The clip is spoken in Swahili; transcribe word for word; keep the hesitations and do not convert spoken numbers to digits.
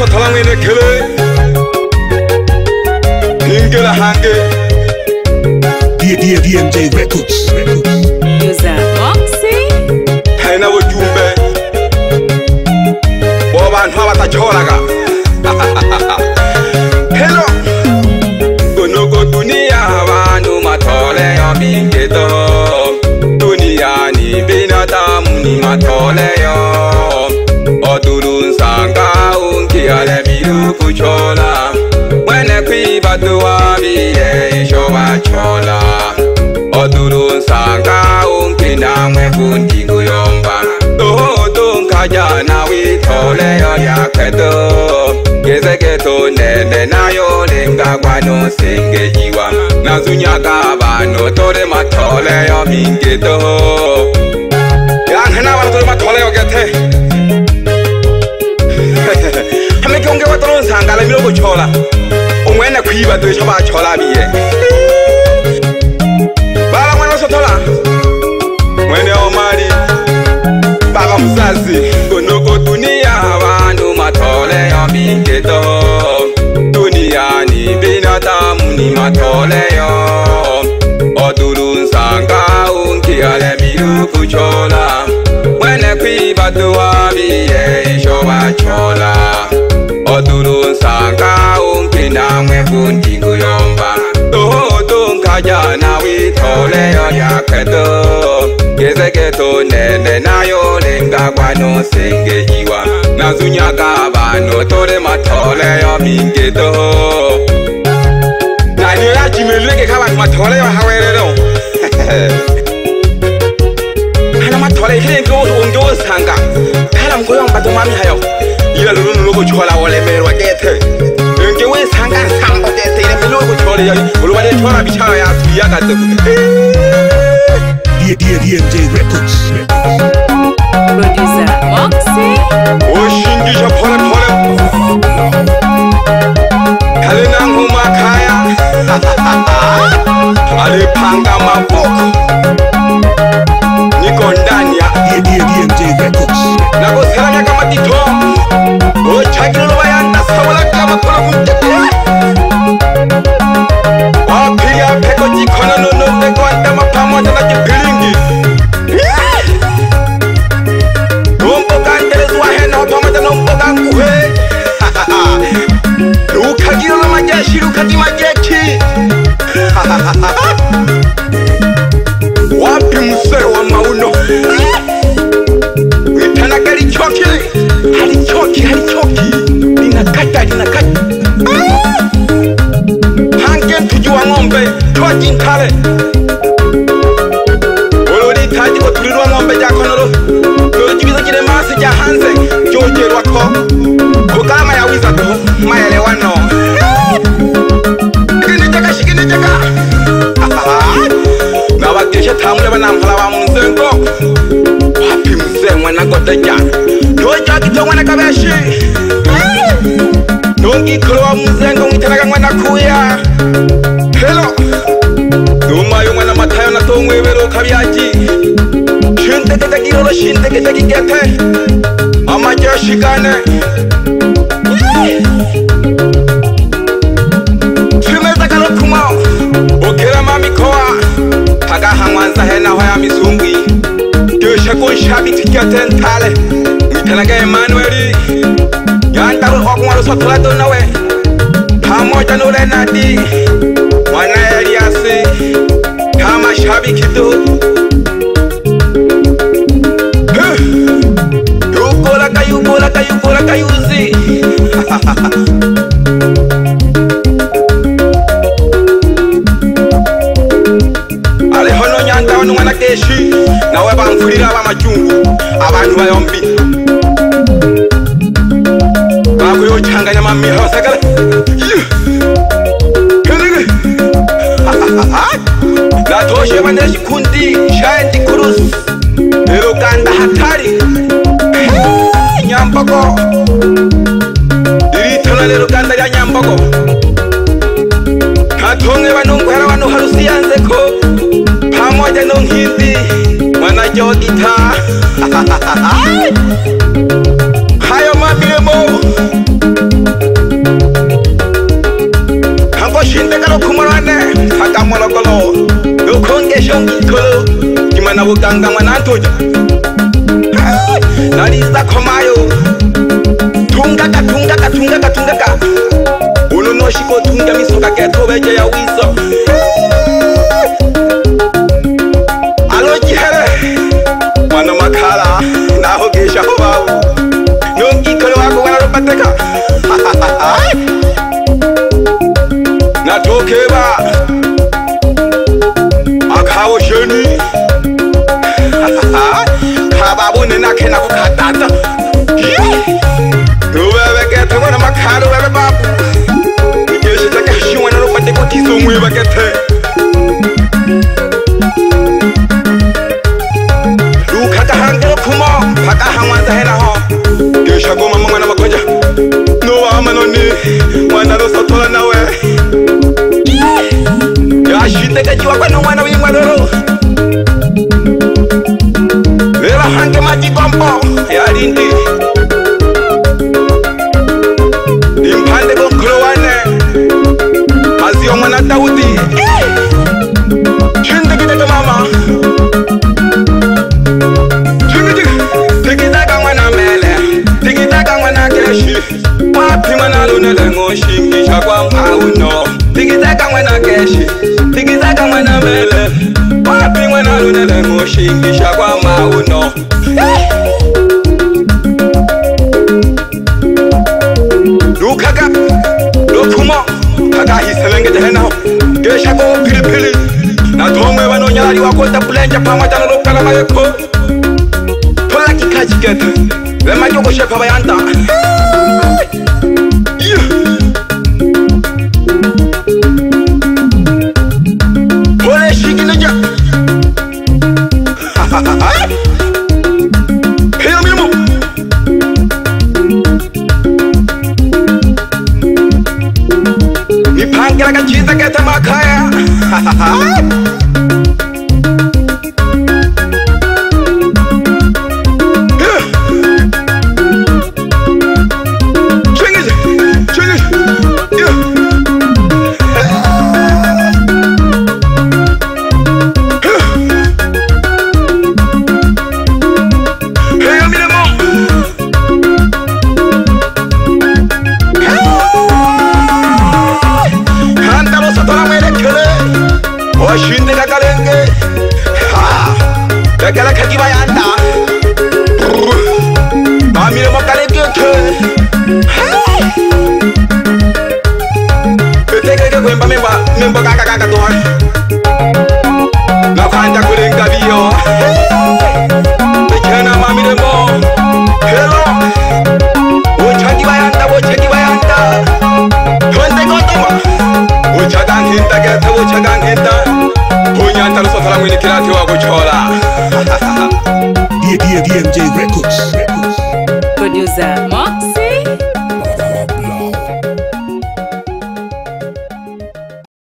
thola ngene khele ingela hange D M J Records. User Moxie. haina wojumbe bo bantu abatachola ka hello gonogo dunia abantu mathole yo bingeto dunia ni binadamu ni mathole yo odurun sanga unkiale biru kuchola wene kwibadwa biye shoba chola odurun sanga unkina mwe fundi kuyomba toho nkajana withole yo yaketo gezegeto nene nayo lengagwa no sengejiwa nazunyaka abantu tore mathole yo mingeto yankhana abantu tore mathole yo gethe hameke unge watoro nsangala milo kuchola umwene kwiba dwisho bachola biye baba mwana sotola mwene omali baba mzazi gonoko dunia abantu mathole yo mingeto dunia ni binadamu ni mathole yo oduru nsanga unkiale miru kuchola mwene kwiba dwa biye shoba chola oduru nsanga unkina mwe fundi kuyomba toho nkajana withole yo yaketo gezegeto nene nayo lengagwa no sengejiwa nazunyaka abantu tore mathole yo mingeto nani yajimeleke kabantu mathole yo hawerero hana mathole hile ngo ngo sanga hala mkoyomba to mami hayo ila lulu logo chola wole merwa gethe nge we sanga sambo gethe ile logo chola ya ulwale chola bichara ya tuya gate D M J Records. Producer Moxie. oshingi japole pole kalena nguma kaya alipanga maboko niko ndani ya D M J Records. nako selanya kama tito o chakilo bayanda sawala kama kola kumtete wapiga peko jikona nono ndeko andama pamoja na kibilingi nombo kandelezwa hena pamoja na mboga nguhe ukagiro na majeshi ukati majeshi wapi msere wa mauno witana kali choki halichoki halichoki linakata linakata hange tujua ngombe toji nkale olori taji ko turirwa ngombe jakonoro tojibiza kile masi ja hanze jojerwa ko kugama ya wiza to maelewano kini jaka shikini jaka na wakesha tamule banampala wa munzengo wapi mzee mwana godeja toja kito mwana kabeshi nongi kolo wa munzengo mwitanaga mwana kuya hello numa yo mwana matayo na to mwebero kabyaji shinte kete kirolo shinte kete kigete ama jashikane chimeza kalo kumao okera mami koa haga hamwanza hena hoya misungwi kyosha konshabi tikete ntale mitanaga Emmanuel yandaro okumwalo sotola nawe pamoja na ule nadi mwana Eliasi kama shabiki tu yukola kayukola kayukola kayuzi ale hono nyanda wanu mwana keshi nawe bamfulira abamajungu abantu bayombi bakuyo changanya mamiha sagala natoshe bane shikundi shaendi kurus lero kanda hatari nyamboko diritona lero kanda ya nyamboko katonge banungu hara banu harusi yanzeko pamoja no nkindi mwana jogita hayo mabiremo Mahanga mwanantoja Naliza komayo Tungaka tungaka tungaka tungaka Uno noshiko tunga misoka keto beje ya wiso Alo jihere Mwana makala Naho gesha hobawu Nungi kono wako wana rupateka Natokeba Akawo sheni Kababu nina kena kukatata Uwewe kete wana makala uwewe babu Nijeshi take shiwa na rupate kutiso mwewe kete Lukaka hangelo kumo Paka hangwanza hena ho Gesha goma mwana makoja Nowa amanoni Mwana rosa tola nawe Ya shite kajiwa kwa no mwana wingwa doro Lera hange maji kompo Ya lindi Impande gonkro wane Azio mwana Daudi Chinde kiteke mama Chinde chinde Tikitaka mwana mele Tikitaka mwana keshi Wapi mwana lunele ngoshi Ngisha kwa mauno Tikitaka mwana keshi Tikitaka mwana mele Wapi mwana lunele ngoshi Ngisha kwa mauno Lukaka Lukumo Kaka hiselenge jehena Gesha ko pili pili Na tomwe wano nyari wakota pulenja Pamata na lukala mayeko Tola kikaji kete Lema joko shepa bayanta Pole shiki neja Heyo mimo Nipangira kachiza kete makaya Oshinde kakalenge Ha Bekala kakiba yanda Mamire mokalenge ke Beteke ke kwemba memba Memba kaka kaka tuwa Nakanja kulenga biyo Bekena mamire mo Hello Ochaki bayanda Ochaki bayanda Twende kotoma Uchagan hinta gete uchagan hinta Punyanta luso tala mwini kirati wa kuchola D M J Records. Producer Moxie